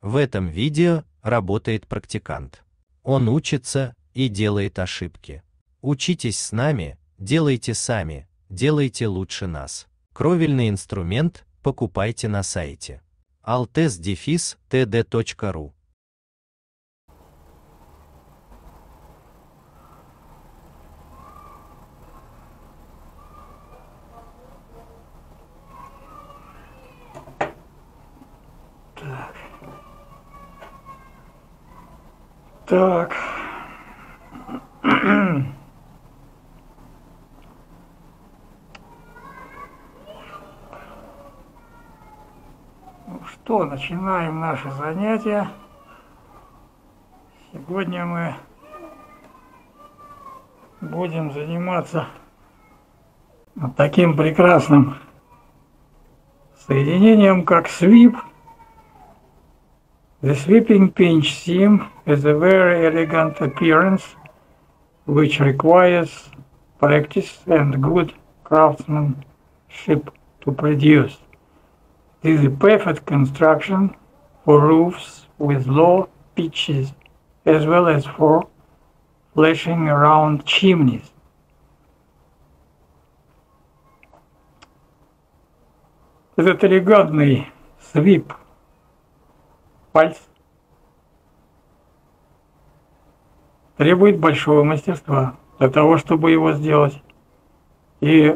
В этом видео работает практикант. Он учится и делает ошибки. Учитесь с нами, делайте сами, делайте лучше нас. Кровельный инструмент покупайте на сайте altes-td.ru. Так. Ну что, начинаем наши занятия. Сегодня мы будем заниматься таким прекрасным соединением, как sweep. The sweeping pinch seam is a very elegant appearance which requires practice and good craftsmanship to produce. This is a perfect construction for roofs with low pitches as well as for flashing around chimneys. Этот элегантный свип пальц требует большого мастерства для того, чтобы его сделать, и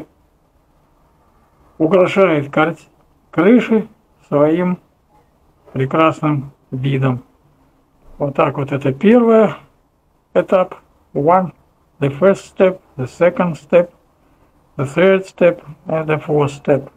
украшает крыши своим прекрасным видом. Вот так вот, это первый этап. The first step, the second step, the third step and the fourth step.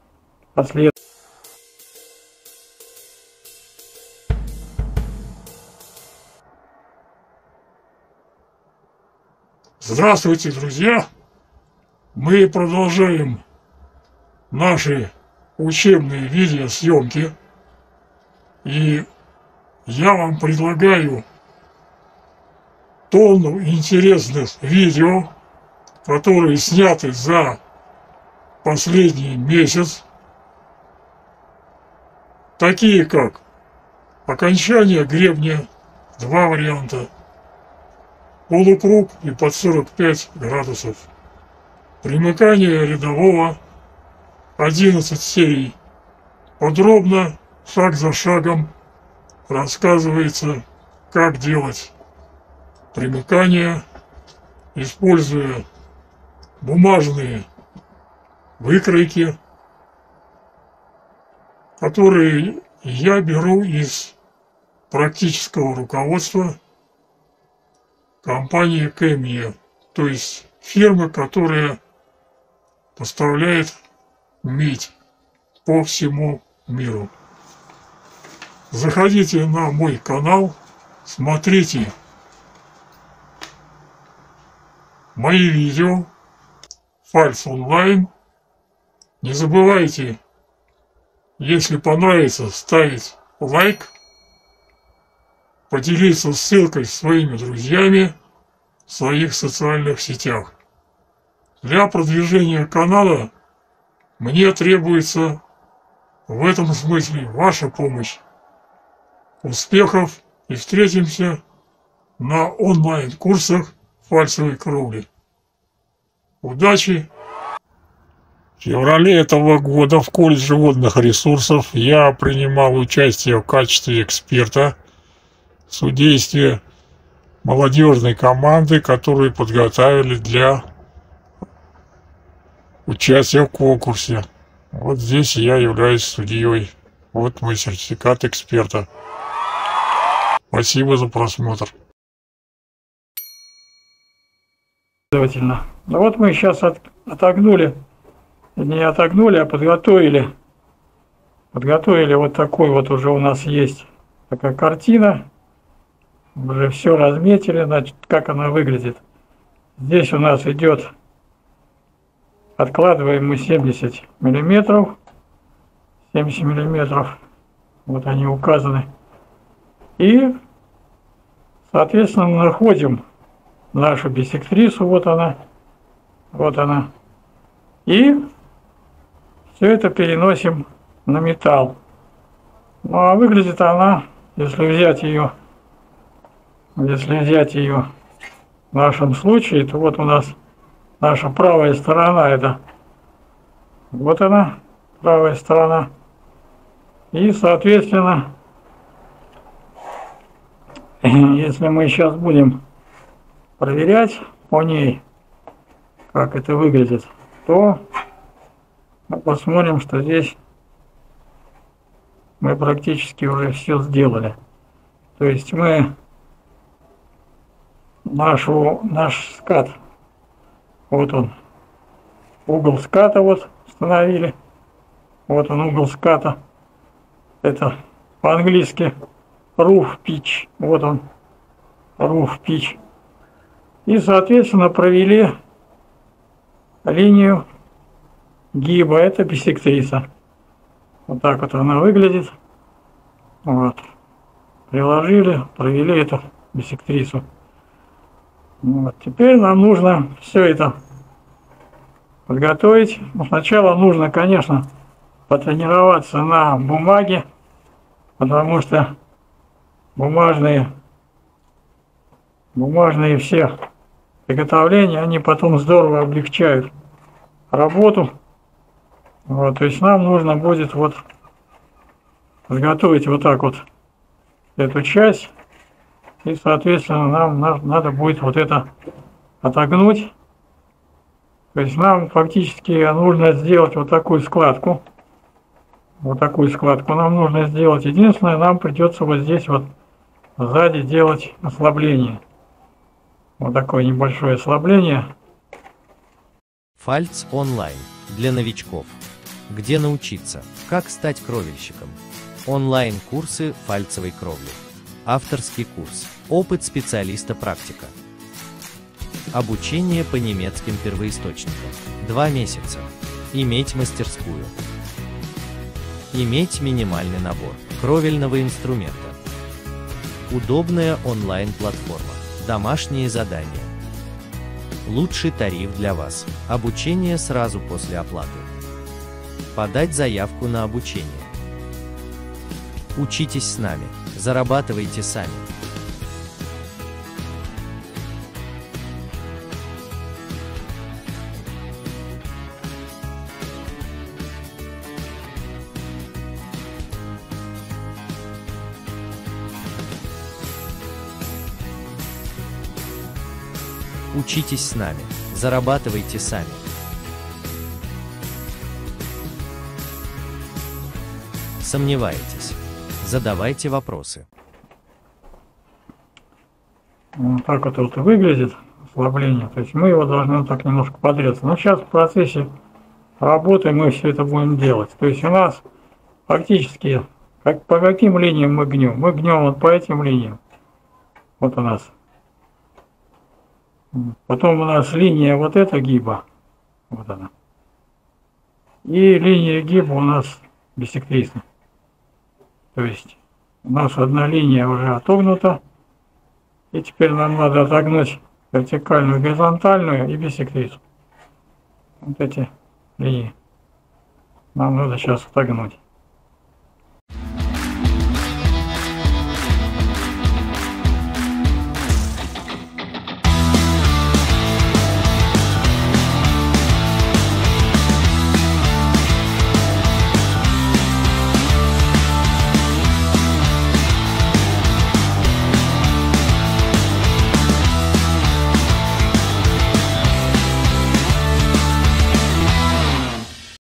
Здравствуйте, друзья! Мы продолжаем наши учебные видеосъемки, и я вам предлагаю тонну интересных видео, которые сняты за последний месяц, такие как окончание гребня, 2 варианта, полукруг и под 45 градусов, примыкание рядового, 11 серий. Подробно, шаг за шагом рассказывается, как делать примыкание, используя бумажные выкройки, которые я беру из практического руководства компании Кэмия, то есть фирмы, которая поставляет медь по всему миру. Заходите на мой канал, смотрите мои видео, Фальц онлайн. Не забывайте, если понравится, ставить лайк, поделиться ссылкой с своими друзьями в своих социальных сетях. Для продвижения канала мне требуется в этом смысле ваша помощь. Успехов и встретимся на онлайн-курсах фальцевой кровли. Удачи! В феврале этого года в колледже водных ресурсов я принимал участие в качестве эксперта в судействе молодежной команды, которую подготовили для участия в конкурсе. Вот здесь я являюсь судьей. Вот мой сертификат эксперта. Спасибо за просмотр. Ну вот мы сейчас отогнули, не отогнули, а подготовили. Подготовили вот такой вот, уже у нас есть такая картина. Уже все разметили, значит, как она выглядит. Здесь у нас идет, откладываем мы 70 миллиметров. 70 миллиметров. Вот они указаны. И, соответственно, находим нашу биссектрису. Вот она. Вот она. И все это переносим на металл. Ну а выглядит она если взять ее в нашем случае, то вот у нас наша правая сторона, это вот она, правая сторона. И, соответственно, если мы сейчас будем проверять по ней, как это выглядит, то мы посмотрим, что здесь мы практически уже все сделали. То есть мы наш скат, вот он, угол ската вот установили, вот он угол ската, это по-английски roof pitch, вот он, roof pitch. И, соответственно, провели линию гиба, это биссектриса. Вот так вот она выглядит. Вот. Приложили, провели эту биссектрису. Вот. Теперь нам нужно все это подготовить. Но сначала нужно, конечно, потренироваться на бумаге, потому что бумажные все приготовления, они потом здорово облегчают работу. Вот, то есть нам нужно будет вот подготовить вот так вот эту часть, и, соответственно, нам надо будет вот это отогнуть. То есть нам фактически нужно сделать вот такую складку. Вот такую складку нам нужно сделать. Единственное, нам придется вот здесь вот сзади делать ослабление. Вот такое небольшое ослабление. Фальц онлайн для новичков. Где научиться, как стать кровельщиком. Онлайн-курсы фальцевой кровли. Авторский курс. Опыт специалиста-практика. Обучение по немецким первоисточникам. 2 месяца. Иметь мастерскую. Иметь минимальный набор кровельного инструмента. Удобная онлайн-платформа. Домашние задания. Лучший тариф для вас. Обучение сразу после оплаты. Подать заявку на обучение. Учитесь с нами. Зарабатывайте сами. Учитесь с нами. Зарабатывайте сами. Сомневаетесь? Задавайте вопросы. Вот так вот выглядит ослабление. То есть мы его должны так немножко подрезать. Но сейчас в процессе работы мы все это будем делать. То есть у нас фактически, по каким линиям мы гнем? Мы гнем вот по этим линиям. Вот у нас. Потом у нас линия вот эта гиба. Вот она. И линия гиба у нас биссектрисная. То есть у нас одна линия уже отогнута. И теперь нам надо отогнуть вертикальную, горизонтальную и биссектрису. Вот эти линии нам надо сейчас отогнуть.